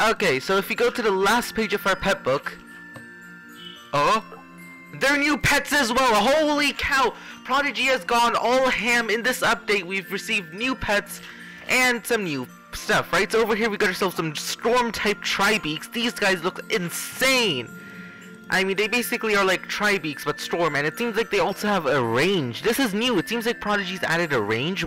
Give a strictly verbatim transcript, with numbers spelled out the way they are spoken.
Okay, so if you go to the last page of our pet book, oh, they're new pets as well. Holy cow! Prodigy has gone all ham in this update. We've received new pets and some new stuff, right? So over here we got ourselves some storm-type Tribeaks. These guys look insane. I mean, they basically are like Tribeaks, but storm, and it seems like they also have a range. This is new. It seems like Prodigy's added a range.